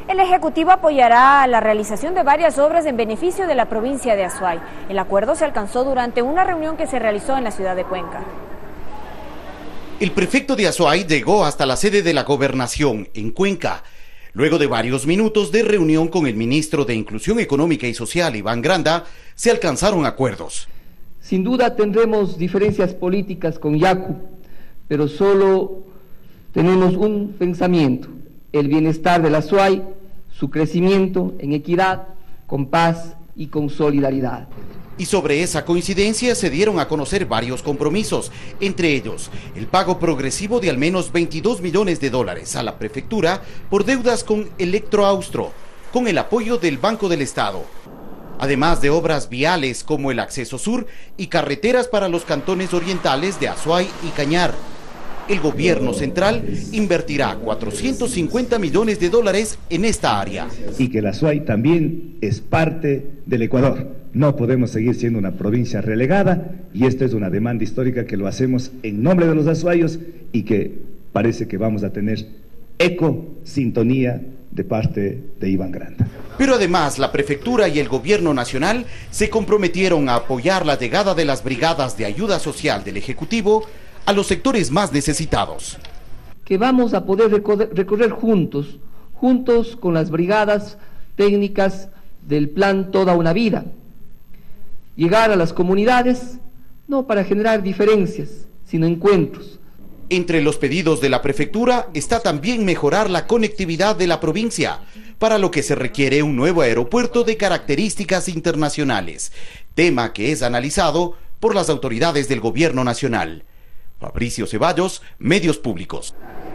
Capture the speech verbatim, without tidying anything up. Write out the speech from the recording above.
El Ejecutivo apoyará la realización de varias obras en beneficio de la provincia de Azuay. El acuerdo se alcanzó durante una reunión que se realizó en la ciudad de Cuenca. El prefecto de Azuay llegó hasta la sede de la gobernación, en Cuenca, luego de varios minutos de reunión con el ministro de Inclusión Económica y Social, Iván Granda, se alcanzaron acuerdos. Sin duda tendremos diferencias políticas con Yacu, pero solo tenemos un pensamiento: el bienestar del Azuay, su crecimiento en equidad, con paz y con solidaridad. Y sobre esa coincidencia se dieron a conocer varios compromisos, entre ellos el pago progresivo de al menos veintidós millones de dólares a la prefectura por deudas con Electroaustro, con el apoyo del Banco del Estado. Además de obras viales como el acceso sur y carreteras para los cantones orientales de Azuay y Cañar. El gobierno central invertirá cuatrocientos cincuenta millones de dólares en esta área. Y que el Azuay también es parte del Ecuador. No podemos seguir siendo una provincia relegada, y esta es una demanda histórica que lo hacemos en nombre de los azuayos y que parece que vamos a tener eco, sintonía de parte de Iván Granda. Pero además la prefectura y el gobierno nacional se comprometieron a apoyar la llegada de las brigadas de ayuda social del Ejecutivo a los sectores más necesitados. Que vamos a poder recorrer, recorrer juntos, juntos con las brigadas técnicas del plan Toda una Vida. Llegar a las comunidades, no para generar diferencias, sino encuentros. Entre los pedidos de la prefectura está también mejorar la conectividad de la provincia, para lo que se requiere un nuevo aeropuerto de características internacionales, tema que es analizado por las autoridades del gobierno nacional. Fabricio Ceballos, Medios Públicos.